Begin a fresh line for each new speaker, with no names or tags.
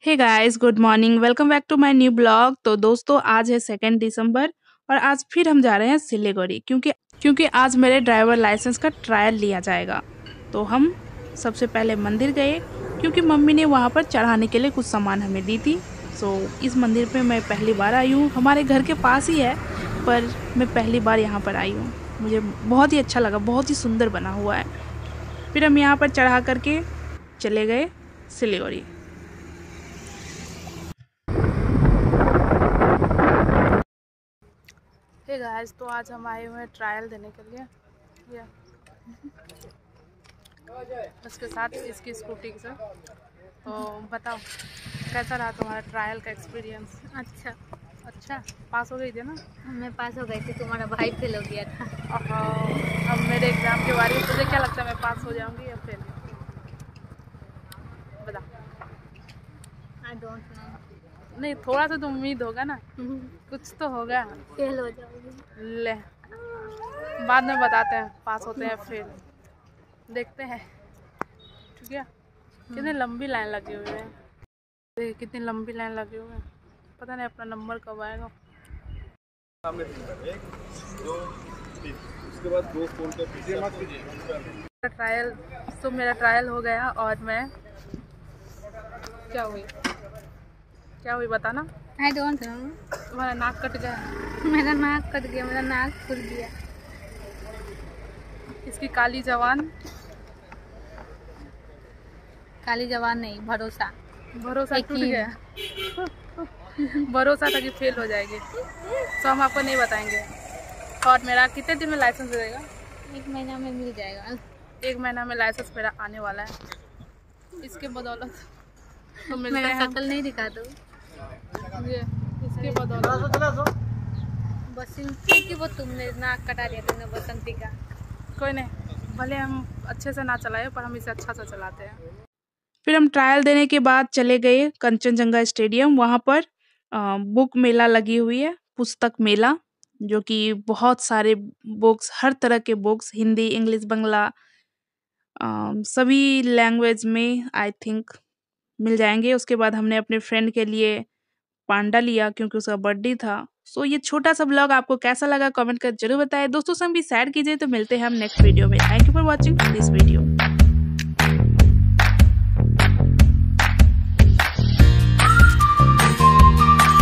Hey guys, good morning. Welcome back to my new blog. तो दोस्तों, आज है 2 दिसंबर और आज फिर हम जा रहे हैं सिलीगुड़ी क्योंकि आज मेरे ड्राइवर लाइसेंस का ट्रायल लिया जाएगा। तो हम सबसे पहले मंदिर गए क्योंकि मम्मी ने वहाँ पर चढ़ाने के लिए कुछ सामान हमें दी थी। सो इस मंदिर पे मैं पहली बार आई हूँ। हमारे घर के पास ही है पर मैं पहली बार यहाँ पर आई हूँ। मुझे बहुत ही अच्छा लगा, बहुत ही सुंदर बना हुआ है। फिर हम यहाँ पर चढ़ा करके चले गए सिलीगुड़ी। हे गाइस, तो आज हम आए हुए हैं ट्रायल देने के लिए। ये उसके साथ इसकी स्कूटी से। तो बताओ कैसा रहा तुम्हारा ट्रायल का एक्सपीरियंस? अच्छा पास हो गई थी ना?
मैं पास हो गई थी, तुम्हारा भाई फेल हो गया था।
अब मेरे एग्ज़ाम के बारे में तुझे क्या लगता है, मैं पास हो जाऊंगी या फेल? बता।
I don't know.
नहीं, थोड़ा सा तो उम्मीद होगा ना, कुछ तो होगा।
फेल हो जाओगी।
ले, बाद में बताते हैं पास होते हैं फेल, देखते हैं। ठीक है। कितनी लंबी लाइन लगी हुई है, कितनी लंबी लाइन लगी हुई है। पता नहीं अपना नंबर कब आएगा। उसके बाद मेरा ट्रायल हो गया और मैं क्या हुई बताना।
I don't know.
तुम्हारा नाक कट गया।
मेरा नाक कट गया, मेरा नाक खुल गया।
इसकी काली जवान
नहीं, भरोसा
टूट गया। भरोसा था कि फेल हो जाएगी, तो हम आपको नहीं बताएंगे। और मेरा कितने दिन में लाइसेंस देगा?
1 महीना में मिल जाएगा।
1 महीना में लाइसेंस मेरा आने वाला है। इसके बदौलत तो मिलते हैं।
शक्ल नहीं दिखा दो
ये इसके बदौलत
बसंती की, वो तुमने नाक कटा दिया तुमने बसंती का।
कोई नहीं, भले हम अच्छे से ना चलाए पर हम इसे अच्छा से चलाते हैं। फिर हम ट्रायल देने के बाद चले गए कंचनजंगा स्टेडियम। वहाँ पर बुक मेला लगी हुई है, पुस्तक मेला, जो कि बहुत सारे बुक्स, हर तरह के बुक्स, हिंदी, इंग्लिश, बांग्ला, सभी लैंग्वेज में आई थिंक मिल जाएंगे। उसके बाद हमने अपने फ्रेंड के लिए पांडा लिया क्योंकि उसका बर्थडे था। सो ये छोटा सा ब्लॉग आपको कैसा लगा कमेंट कर जरूर बताएं। दोस्तों से हम भी शेयर कीजिए। तो मिलते हैं हम नेक्स्ट वीडियो में। Thank you for watching this video.